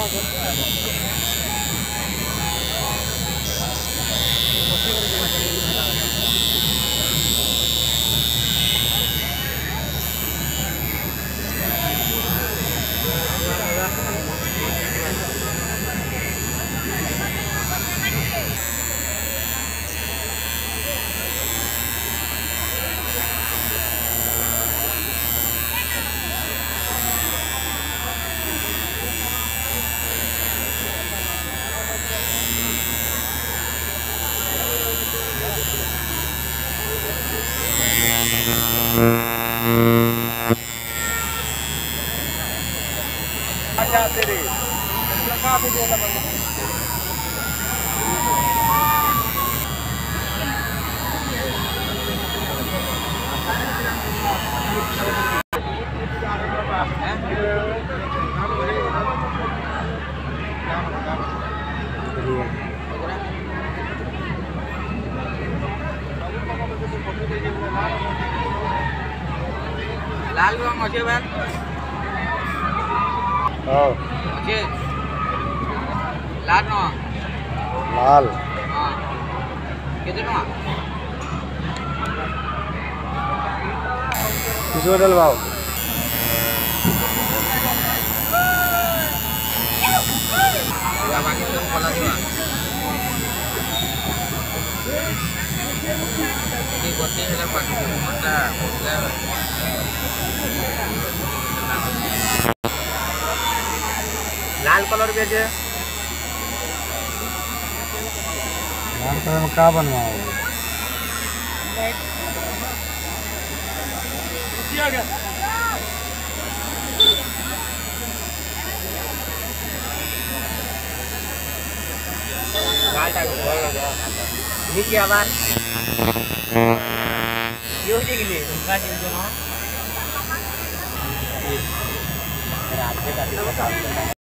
लाल रंग अच्छे बैन अच्छे लाल न लाल हाँ कितने टका किसको डलवाओ बाकी सब खोला दिवा ये गोटे हेला पाटी मोटा लाल कलर भी है लाल कलर में क्या बनवाओ लाल टाइप नीचे आवाज यो के लिए उनका जो ना रात के